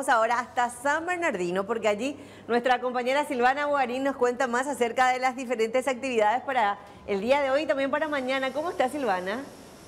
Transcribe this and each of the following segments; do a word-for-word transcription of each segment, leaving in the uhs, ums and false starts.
Ahora hasta San Bernardino, porque allí nuestra compañera Silvana Bogarín nos cuenta más acerca de las diferentes actividades para el día de hoy y también para mañana. ¿Cómo está, Silvana?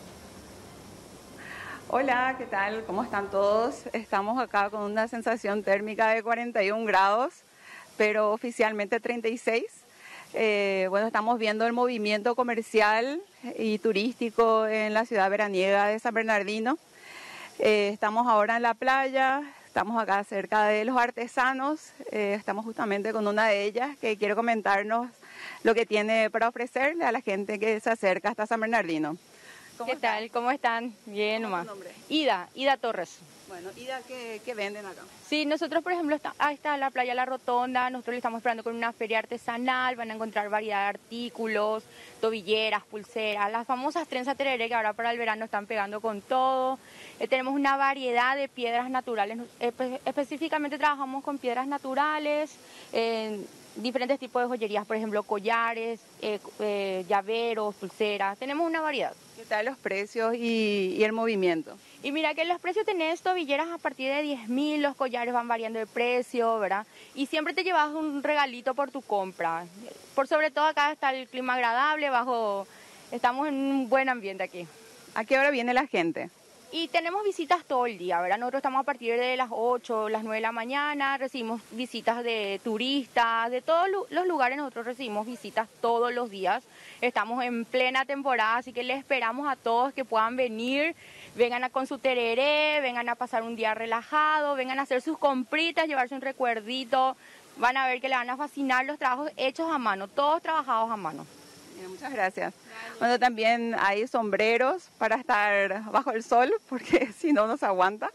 Hola, ¿qué tal? ¿Cómo están todos? Estamos acá con una sensación térmica de cuarenta y un grados, pero oficialmente treinta y seis. Eh, bueno, estamos viendo el movimiento comercial y turístico en la ciudad veraniega de San Bernardino. Eh, estamos ahora en la playa, estamos acá cerca de los artesanos, eh, estamos justamente con una de ellas que quiere comentarnos lo que tiene para ofrecerle a la gente que se acerca hasta San Bernardino. ¿Qué tal? ¿Cómo están? Bien nomás. ¿Cómo es tu nombre? Ida, Ida Torres. Bueno, Ida, ¿qué, qué venden acá? Sí, nosotros por ejemplo, está, ahí está la playa La Rotonda, nosotros le estamos esperando con una feria artesanal, van a encontrar variedad de artículos, tobilleras, pulseras, las famosas trenzas tereré que ahora para el verano están pegando con todo. Eh, tenemos una variedad de piedras naturales, eh, específicamente trabajamos con piedras naturales, eh, diferentes tipos de joyerías, por ejemplo, collares, eh, eh, llaveros, pulseras, tenemos una variedad. ¿Qué tal los precios y, y el movimiento? Y mira que los precios tenés tobilleras a partir de diez mil, los collares van variando de precio, ¿verdad? Y siempre te llevas un regalito por tu compra. Por sobre todo acá está el clima agradable, bajo, estamos en un buen ambiente aquí. ¿A qué hora viene la gente? Y tenemos visitas todo el día, ¿verdad? Nosotros estamos a partir de las ocho, las nueve de la mañana, recibimos visitas de turistas, de todos los lugares nosotros recibimos visitas todos los días. Estamos en plena temporada, así que les esperamos a todos que puedan venir, vengan a con su tereré, vengan a pasar un día relajado, vengan a hacer sus compritas, llevarse un recuerdito. Van a ver que le van a fascinar los trabajos hechos a mano, todos trabajados a mano. Muchas gracias. Bueno, también hay sombreros para estar bajo el sol, porque si no nos aguanta.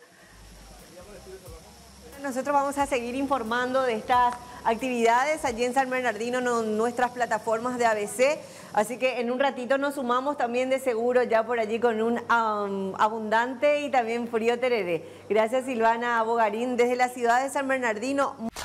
Nosotros vamos a seguir informando de estas actividades allí en San Bernardino, en nuestras plataformas de A B C. Así que en un ratito nos sumamos también de seguro ya por allí con un um, abundante y también frío tereré. Gracias, Silvana Bogarín, desde la ciudad de San Bernardino.